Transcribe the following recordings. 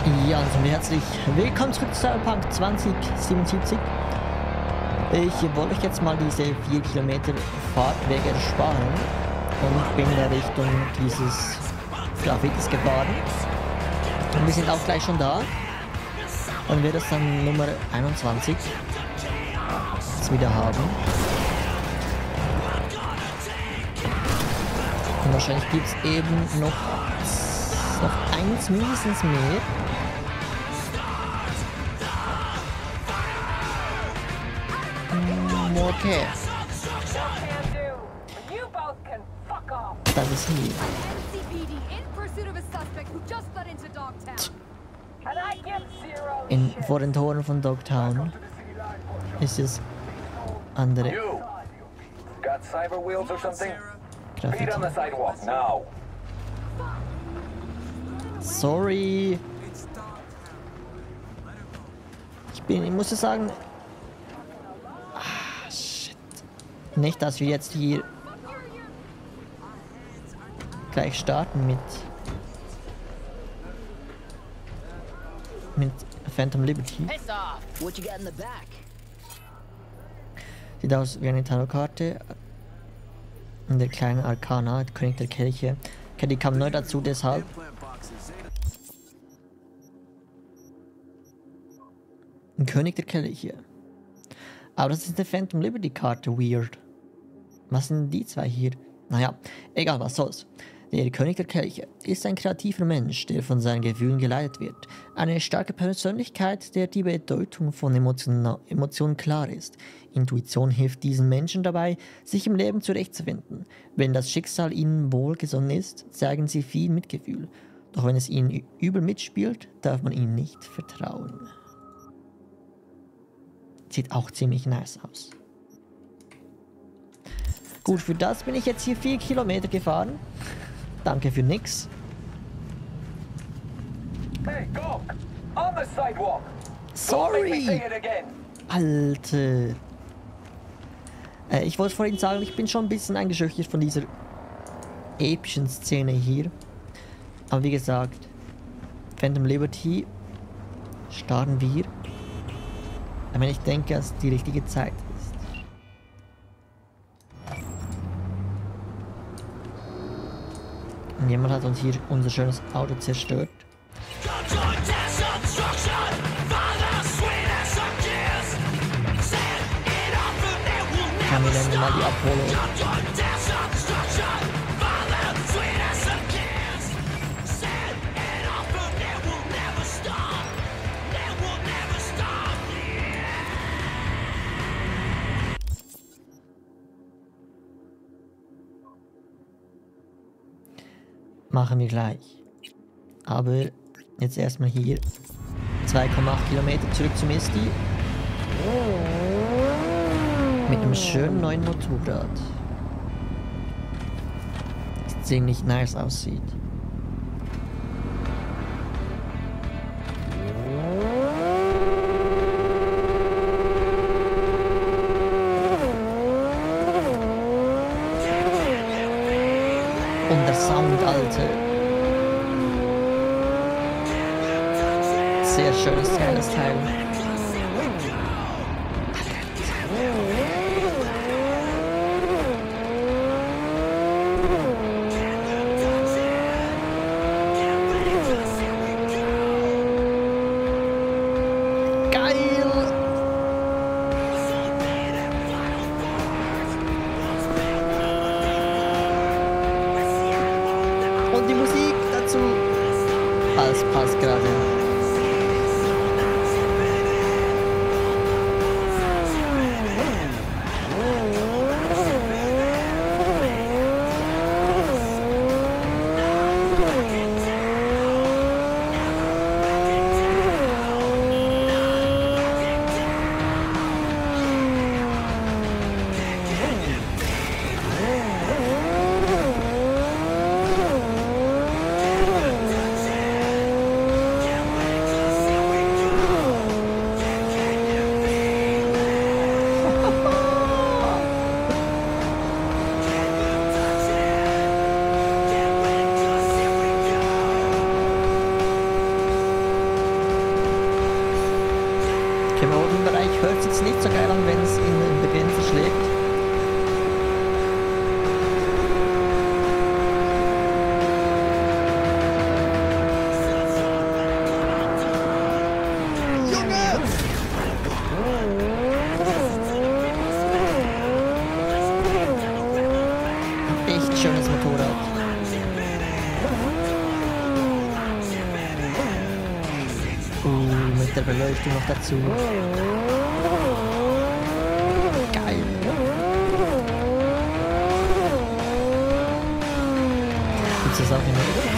Ja, also herzlich willkommen zurück zu Cyberpunk 2077. Ich wollte euch jetzt mal diese 4 Kilometer Fahrtwege ersparen und bin in der Richtung dieses Graffitis gefahren. Und wir sind auch gleich schon da. Dann wird es dann Nummer 21 jetzt wieder haben. Und wahrscheinlich gibt es eben noch eins mindestens mehr. Okay. Das ist hier. Vor den Toren von Dogtown ist es andere Graffiti. Sorry. Ich muss sagen, shit. Nicht, dass wir jetzt hier gleich starten mit Phantom Liberty. Sieht aus wie eine Tarotkarte. Und der kleine Arcana, der König der Kelche. Okay, die kam neu dazu, deshalb. Ein König der Kelche. Aber das ist eine Phantom Liberty Karte, weird. Was sind die zwei hier? Naja, egal, was soll's. Der König der Kelche ist ein kreativer Mensch, der von seinen Gefühlen geleitet wird. Eine starke Persönlichkeit, der die Bedeutung von Emotionen klar ist. Intuition hilft diesen Menschen dabei, sich im Leben zurechtzufinden. Wenn das Schicksal ihnen wohlgesonnen ist, zeigen sie viel Mitgefühl. Doch wenn es ihnen übel mitspielt, darf man ihnen nicht vertrauen. Sieht auch ziemlich nice aus. Gut, für das bin ich jetzt hier 4 Kilometer gefahren. Danke für nix. Hey, Doc! On the sidewalk! Sorry! Alter. Ich wollte vorhin sagen, ich bin schon ein bisschen eingeschüchtert von dieser epischen Szene hier. Aber wie gesagt, Phantom Liberty starten wir, wenn ich denke, dass die richtige Zeit ist. Und jemand hat uns hier unser schönes Auto zerstört. Kann mir dann mal die abholen. Machen wir gleich. Aber jetzt erstmal hier 2,8 Kilometer zurück zu Misty. Mit einem schönen neuen Motorrad. Das ziemlich nice aussieht. Und der Sound, Alter. Sehr schönes, geiles Teil. Und die Musik dazu. Alles passt gerade. mich hört es jetzt nicht so geil an, wenn es in der Grenze schlägt. Echt schönes Motorrad. Mit der Beleuchtung noch dazu. Geil. Gibt's das auch in Welt?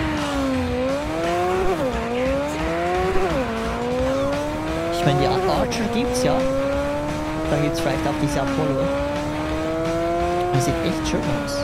Ich meine, die Archer gibt's ja. Dann gibt's vielleicht auch diese Apollo. Die sieht echt schön aus.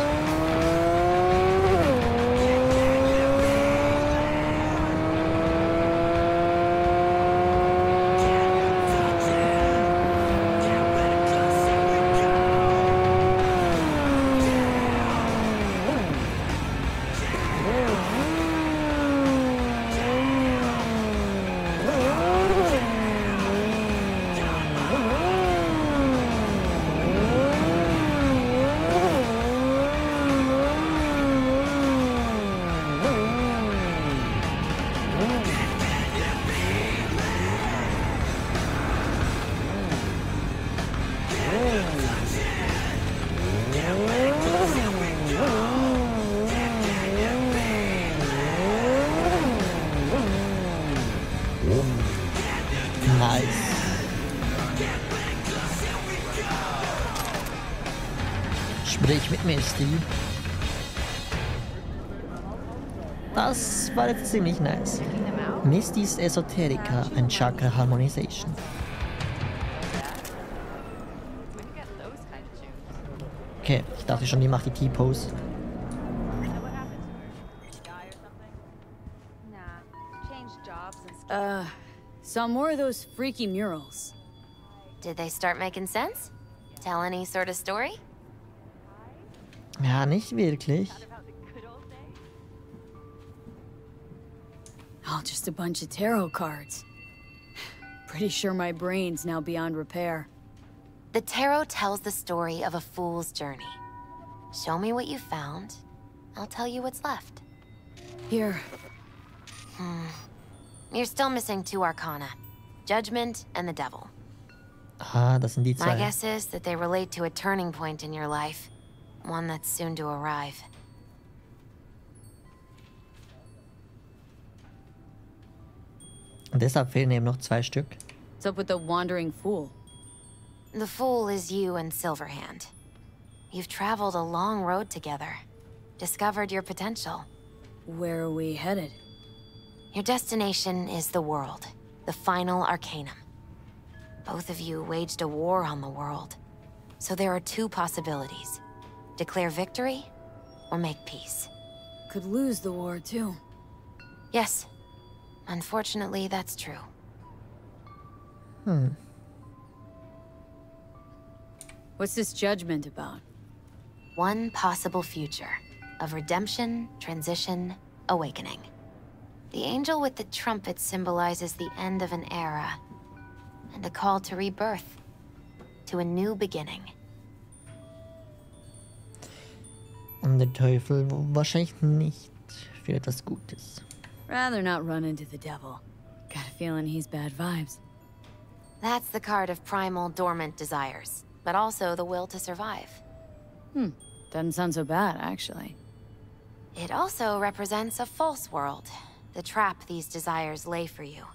Nice. Sprich mit Misty. Das war jetzt ziemlich nice. Misty's Esoterica and Chakra Harmonization. Okay, ich dachte schon, die macht die T-Pose. Saw more of those freaky murals. Did they start making sense? Tell any sort of story? Ja, nicht wirklich. Oh, just a bunch of tarot cards. Pretty sure my brain's now beyond repair. The tarot tells the story of a fool's journey. Show me what you found. I'll tell you what's left. Here. You're still missing 2 arcana. Judgment and the Devil. Ah, das sind die My zwei. guess is that they relate to a turning point in your life. One that's soon to arrive. Und deshalb fehlen eben noch 2 Stück. What's up with the wandering fool? The Fool is you and Silverhand. You've traveled a long road together. Discovered your potential. Where are we headed? Your destination is the world, the final arcanum. Both of you waged a war on the world. So there are 2 possibilities. Declare victory, or make peace. Could lose the war, too. Yes. Unfortunately, that's true. What's this judgment about? One possible future of redemption, transition, awakening. The angel with the trumpet symbolizes the end of an era and a call to rebirth, to a new beginning. Und der Teufel wahrscheinlich nicht für etwas Gutes. Rather not run into the devil. Got a feeling he's bad vibes. That's the card of primal dormant desires, but also the will to survive. Doesn't sound so bad, actually. It also represents a false world, the trap these desires lay for you.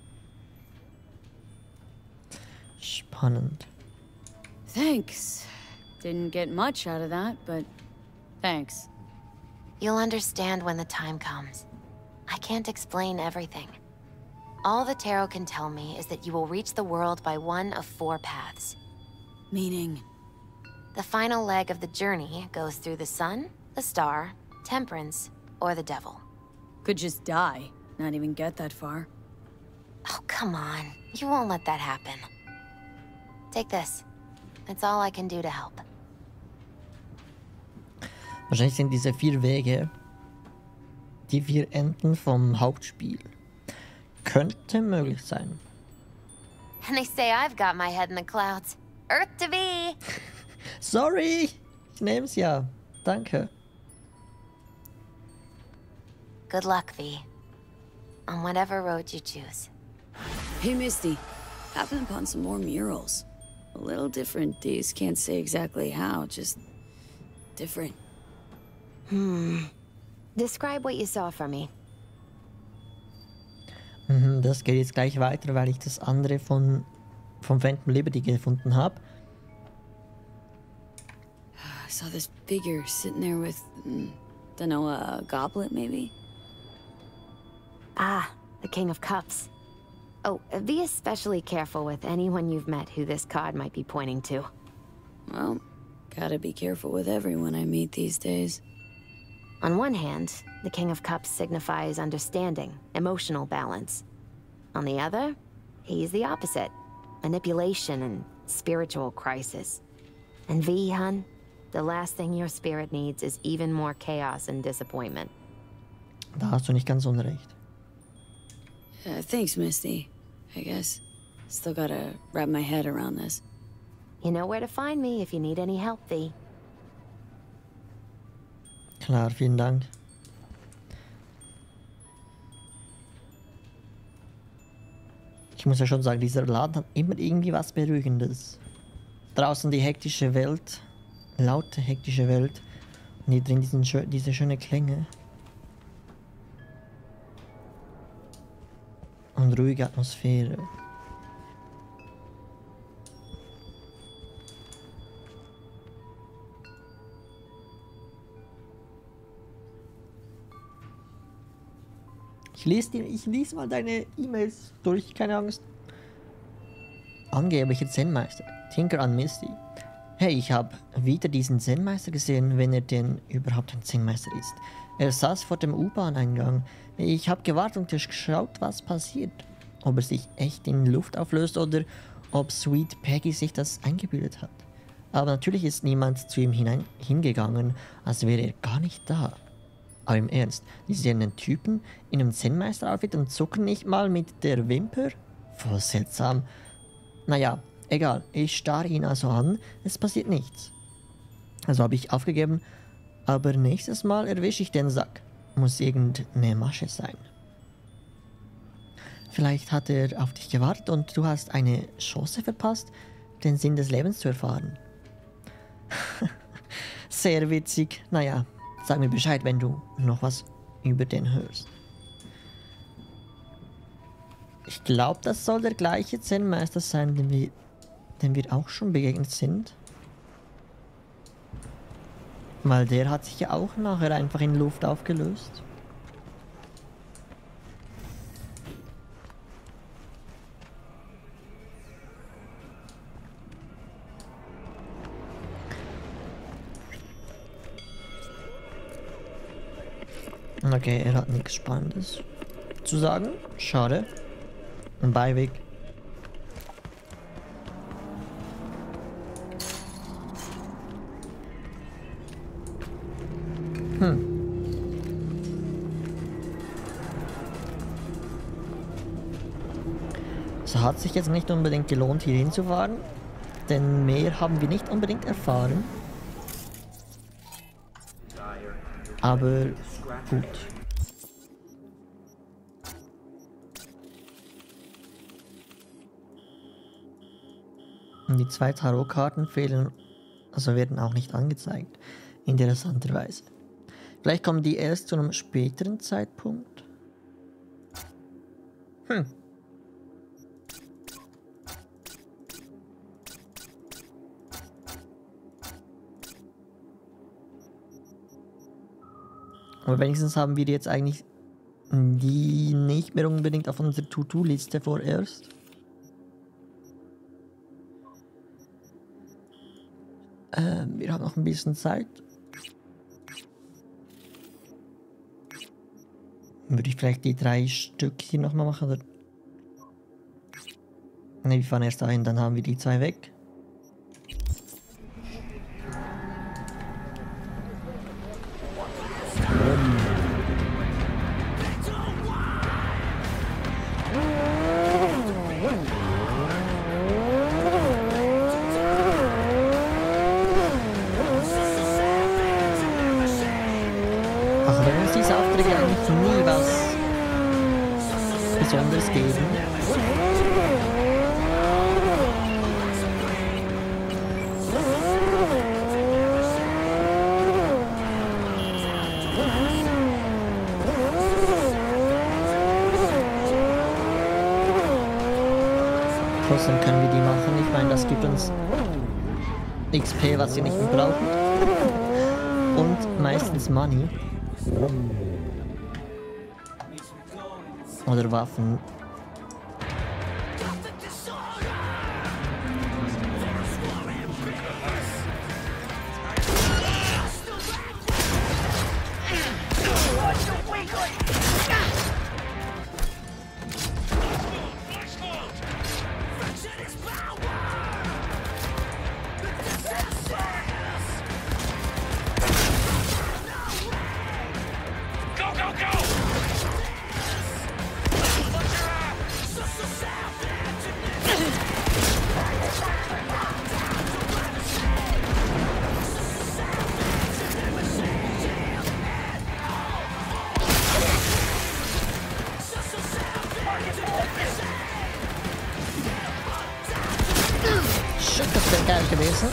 Spannend. Thanks. Didn't get much out of that, but thanks. You'll understand when the time comes. I can't explain everything. All the tarot can tell me is that you will reach the world by one of 4 paths. Meaning? The final leg of the journey goes through the sun, the star, temperance, or the devil. Could just die. Not even get that far. Oh, come on. You won't let that happen. Take this. It's all I can do to help. Wahrscheinlich sind diese 4 Wege die 4 Enden vom Hauptspiel. Könnte möglich sein. And they say I've got my head in the clouds. Earth to be! Sorry! Ich nehm's ja. Danke. Good luck, V. On whatever road you choose. Hey, Misty. Happened upon some more murals. A little different, these. Can't say exactly how, just different. Describe what you saw for me. Das geht jetzt gleich weiter, weil ich das andere vom Phantom Liberty gefunden habe. I saw this figure sitting there with, don't know, a goblet, maybe? Ah, the King of Cups. Oh, be especially careful with anyone you've met who this card might be pointing to. Well, gotta be careful with everyone I meet these days. On one hand, the King of Cups signifies understanding, emotional balance. On the other, he's the opposite. Manipulation and spiritual crisis. And V, hun, the last thing your spirit needs is even more chaos and disappointment. Da hast du nicht ganz unrecht. Thanks, Misty. I guess. Still gotta wrap my head around this. You know where to find me if you need any help, V. Klar, vielen Dank. Ich muss ja schon sagen, dieser Laden hat immer irgendwie was Beruhigendes. Draußen die hektische Welt, laute hektische Welt und hier drin diese schöne Klänge. Und ruhige Atmosphäre. Ich lies mal deine E-Mails durch, keine Angst. Angeblicher Zen-Meister. Tinker an Misty. Hey, ich habe wieder diesen Zen-Meister gesehen, wenn er denn überhaupt ein Zen-Meister ist. Er saß vor dem U-Bahn-Eingang. Ich habe gewartet und geschaut, was passiert. Ob er sich echt in Luft auflöst oder ob Sweet Peggy sich das eingebildet hat. Aber natürlich ist niemand zu ihm hingegangen, als wäre er gar nicht da. Aber im Ernst, die sehen einen Typen in einem Zen-Meister-Outfit und zucken nicht mal mit der Wimper? Voll seltsam. Naja, egal, ich starre ihn also an, es passiert nichts. Also habe ich aufgegeben, aber nächstes Mal erwische ich den Sack. Muss irgendeine Masche sein. Vielleicht hat er auf dich gewartet und du hast eine Chance verpasst, den Sinn des Lebens zu erfahren. Sehr witzig. Naja, sag mir Bescheid, wenn du noch was über den hörst. Ich glaube, das soll der gleiche Zen-Meister sein, dem wir auch schon begegnet sind. Weil der hat sich ja auch nachher einfach in Luft aufgelöst. Okay, er hat nichts Spannendes zu sagen. Schade. Ein Beiweg. Es hat sich jetzt nicht unbedingt gelohnt, hier hinzufahren, denn mehr haben wir nicht unbedingt erfahren. Aber gut. Und die 2 Tarotkarten fehlen, also werden auch nicht angezeigt. Interessanterweise. Vielleicht kommen die erst zu einem späteren Zeitpunkt. Aber wenigstens haben wir jetzt eigentlich die nicht mehr unbedingt auf unserer To-Do-Liste vorerst. Wir haben noch ein bisschen Zeit. Würde ich vielleicht die 3 Stück hier nochmal machen? Oder? Ne, wir fahren erst dahin, dann haben wir die 2 weg. Aufträge eigentlich nie was Besonderes geben. Trotzdem können wir die machen. Ich meine, das gibt uns XP, was wir nicht mehr brauchen. Und meistens Money. Oder Waffen. Shit, das wäre geil gewesen.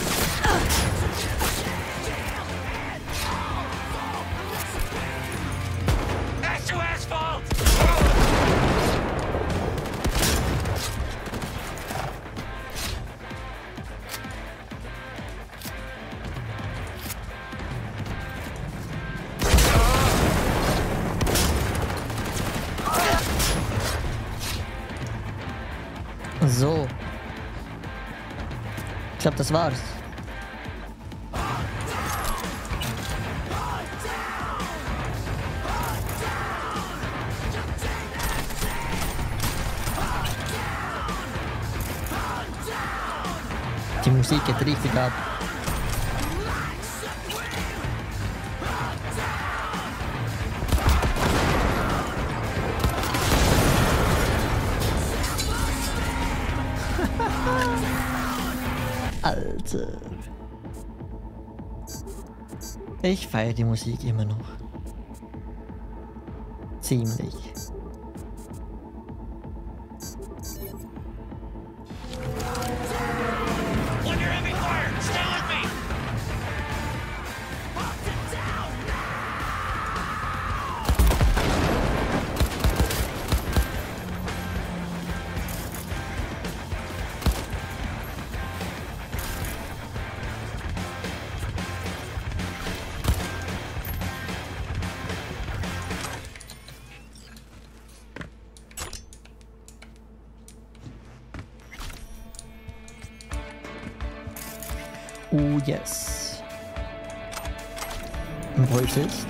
So. Ich glaube, das war's. Die Musik geht richtig ab. Alter. Ich feiere die Musik immer noch. Ziemlich. Oh yes. Und heute ist...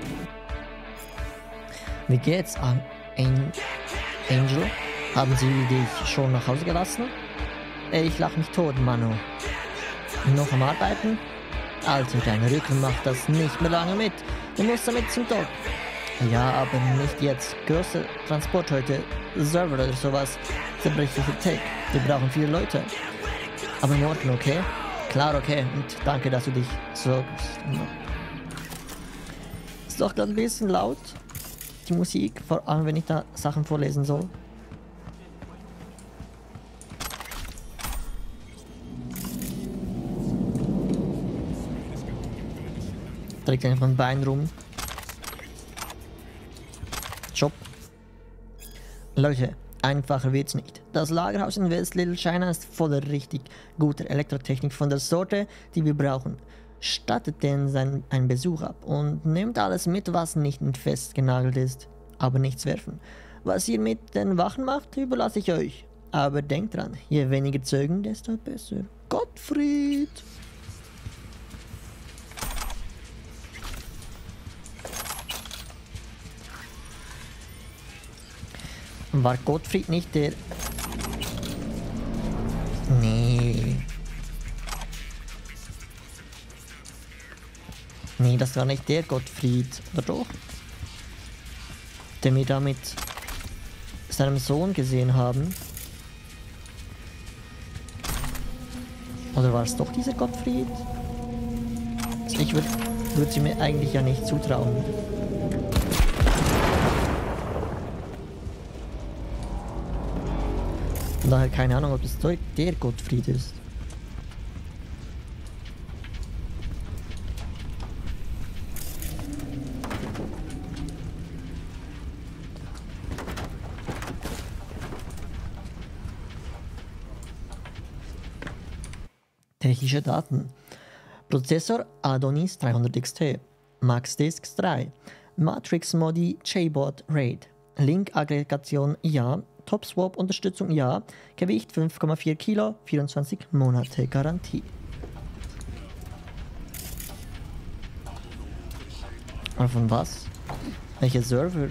Wie geht's an Angel? Haben sie dich schon nach Hause gelassen? Ich lach mich tot, Manu. Noch am Arbeiten? Alter, dein Rücken macht das nicht mehr lange mit. Du musst damit zum Dock. Ja, aber nicht jetzt. Großer Transport heute. Server oder sowas. Zerbrechliche Tech. Wir brauchen 4 Leute. Aber morgen, okay? Klar, okay. Und danke, dass du dich sorgst. Ist doch gerade ein bisschen laut. Die Musik, vor allem wenn ich da Sachen vorlesen soll. Da liegt einfach ein Bein rum. Job. Leute, einfacher wird's nicht. Das Lagerhaus in West Little China ist voller richtig guter Elektrotechnik von der Sorte, die wir brauchen. Stattet denen einen Besuch ab und nehmt alles mit, was nicht festgenagelt ist. Aber nichts werfen. Was ihr mit den Wachen macht, überlasse ich euch. Aber denkt dran, je weniger Zeugen, desto besser. Gottfried! War Gottfried nicht der... Nee. Nee, das war nicht der Gottfried, oder doch? Den wir da mit seinem Sohn gesehen haben. Oder war es doch dieser Gottfried? Also ich würde sie mir eigentlich ja nicht zutrauen. daher keine Ahnung, ob das der Gottfried ist. Technische Daten. Prozessor Adonis 300 XT. Max Disks 3. Matrix Modi JBoard RAID. Link-Aggregation ja. Top-Swap-Unterstützung ja. Gewicht 5,4 Kilo, 24 Monate Garantie. Aber von was? Welcher Server?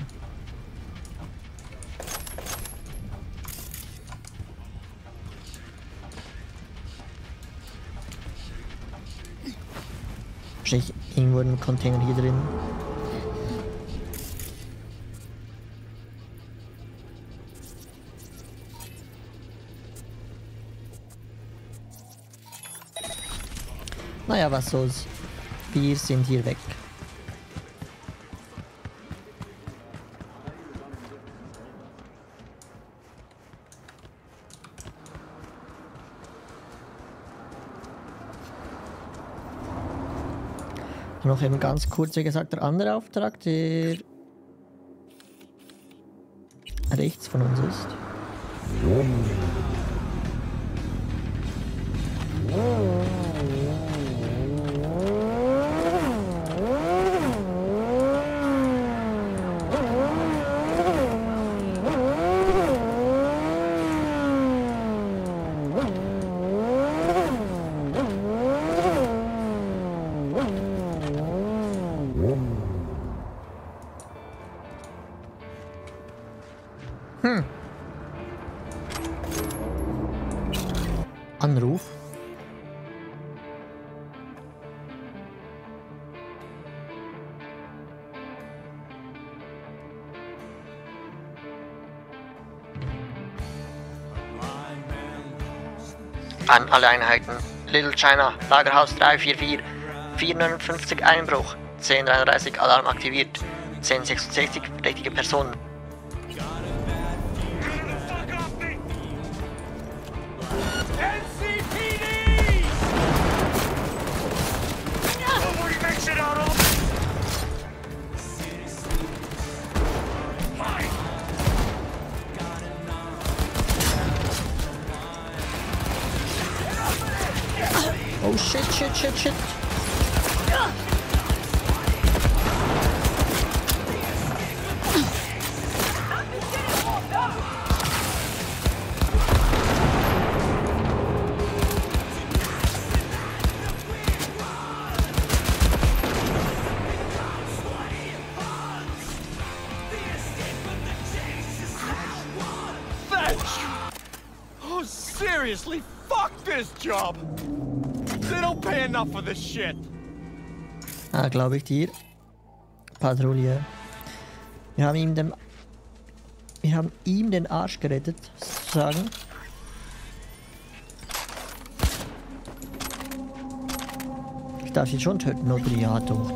Wahrscheinlich irgendwo ein Container hier drin. Naja, was soll's. Wir sind hier weg. Noch eben ganz kurz, wie gesagt, der andere Auftrag, der rechts von uns ist. Anruf. An alle Einheiten. Little China, Lagerhaus 344, 459 Einbruch, 1033 Alarm aktiviert, 1066 verdächtige Personen. Oh shit. Oh, seriously, fuck this job! They don't pay enough for this shit! Ah, glaube ich dir. Patrouille. Wir haben ihm den Arsch gerettet, sozusagen. Ich darf ihn schon töten, oder? Ja, doch.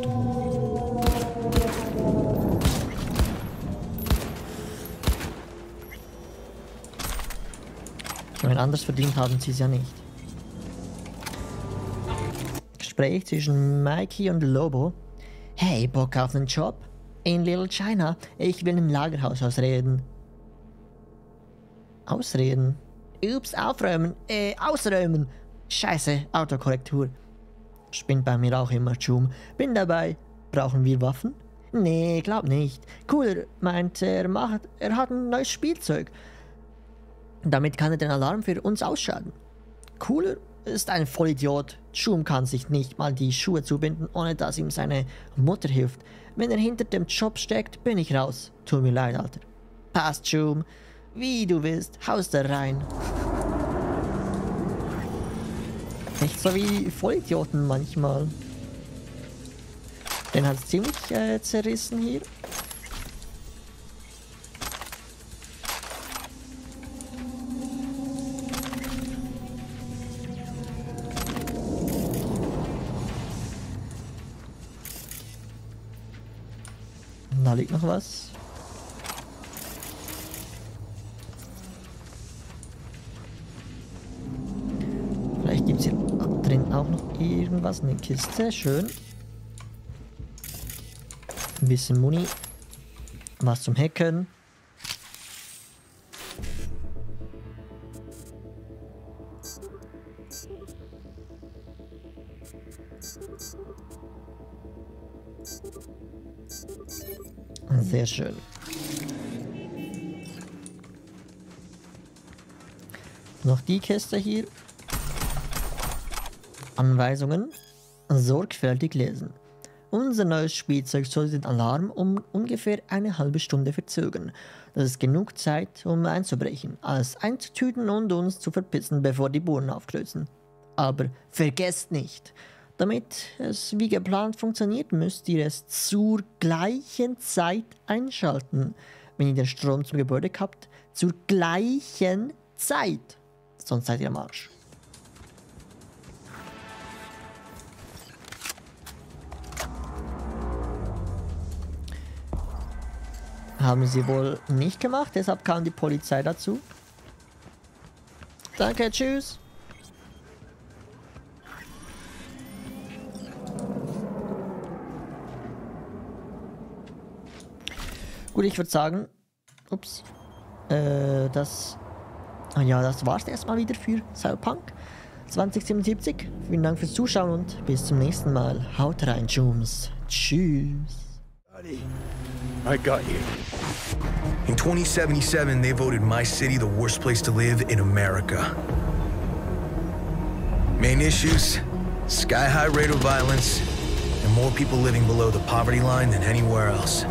Ich meine, anders verdient haben sie es ja nicht. Gespräch zwischen Mikey und Lobo. Hey, Bock auf einen Job? In Little China. Ich will im Lagerhaus ausreden. Ausreden? Ups, aufräumen. Ausräumen. Scheiße, Autokorrektur. Spinnt bei mir auch immer, Schum. Bin dabei. Brauchen wir Waffen? Nee, glaub nicht. Cooler meint, er hat ein neues Spielzeug. Damit kann er den Alarm für uns ausschalten. Cooler ist ein Vollidiot. Schum kann sich nicht mal die Schuhe zubinden, ohne dass ihm seine Mutter hilft. Wenn er hinter dem Job steckt, bin ich raus. Tut mir leid, Alter. Passt, Schum. Wie du willst, haust da rein. Echt so wie Vollidioten manchmal. Den hat es ziemlich zerrissen hier. Da liegt noch was. auch noch irgendwas. Eine Kiste, schön. Ein bisschen Muni. Was zum Hacken. Sehr schön. Noch die Kiste hier. Anweisungen. Sorgfältig lesen. Unser neues Spielzeug soll den Alarm um ungefähr eine halbe Stunde verzögern. Das ist genug Zeit, um einzubrechen, alles einzutüten und uns zu verpissen, bevor die Buren aufkreuzen. Aber vergesst nicht, damit es wie geplant funktioniert, müsst ihr es zur gleichen Zeit einschalten. Wenn ihr den Strom zum Gebäude habt, zur gleichen Zeit. Sonst seid ihr am Arsch. Haben sie wohl nicht gemacht, deshalb kam die Polizei dazu. Danke, tschüss. Gut, ich würde sagen, ups, das war's erstmal wieder für Cyberpunk 2077. Vielen Dank fürs Zuschauen und bis zum nächsten Mal. Haut rein, Jums. Tschüss. I got you. In 2077, they voted my city the worst place to live in America. Main issues, sky-high rate of violence, and more people living below the poverty line than anywhere else.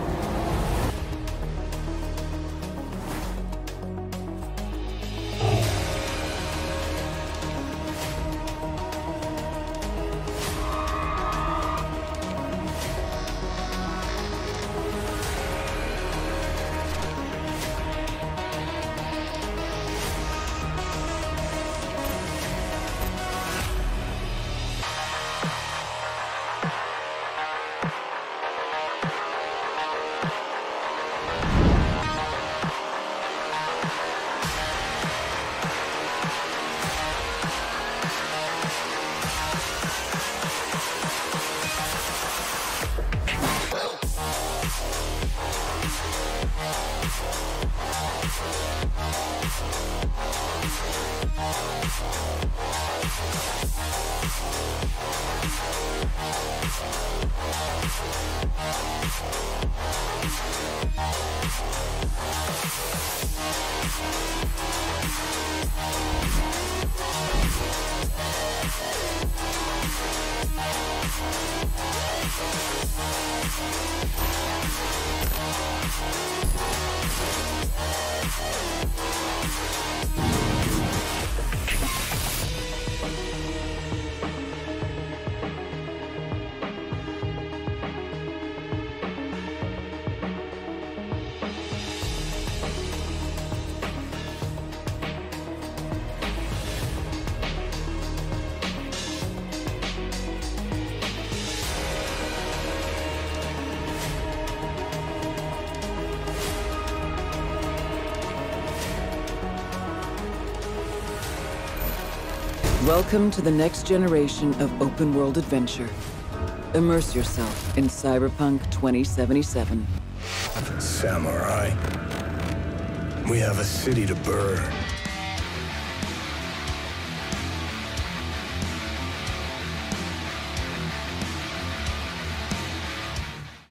Welcome to the next generation of open-world adventure. Immerse yourself in Cyberpunk 2077. Samurai. We have a city to burn.